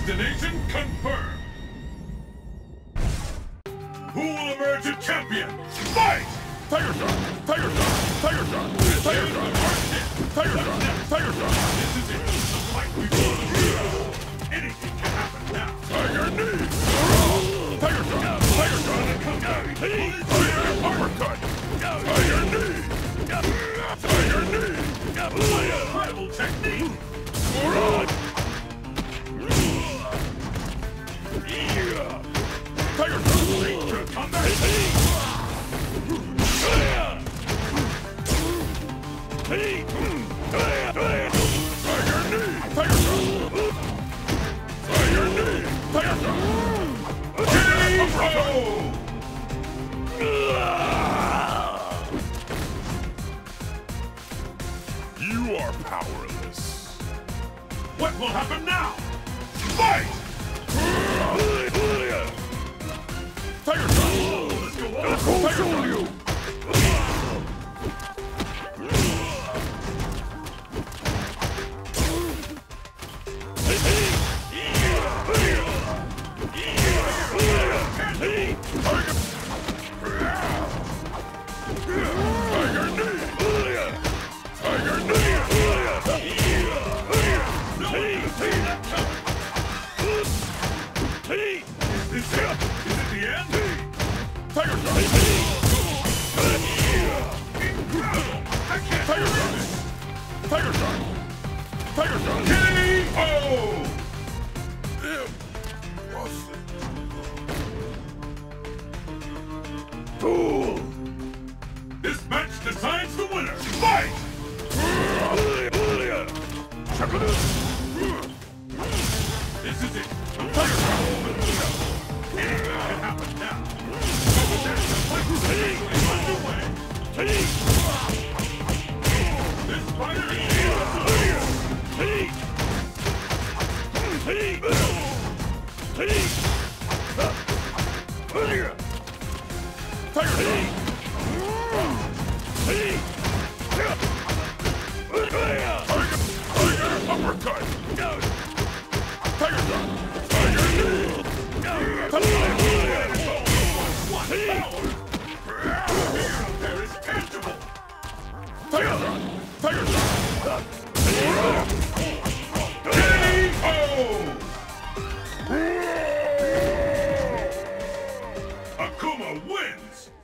Destination confirmed. Who will emerge a champion? Fight! Tiger Shot! Tiger Shot! Tiger Shot! Tiger Shot! Tiger Shot! Tiger Shot! This is it. The fight we want. Anything can happen now. Tiger Knee! Tiger Shot! Tiger Shot! Tiger Uppercut! Tiger Knee! Tiger Knee! Incredible technique! Tiger Shot! Comeback! Tiger Knee! Tiger Shot! Tiger Knee! Tiger Shot! KO! You are powerless. What will happen now? Fight! Tiger Shot! Let's go on! Tiger Shot! You! Tiger Shot! KO! Cool! This match decides the winner! Fight! This is it! Tiger Shot! Anything can happen now! There's the fight underway! This fighter is uppercut! Tiger Shot! Tiger Knee! What power! There is tangible! Tiger Shot! Tiger Shot! KO! Akuma wins!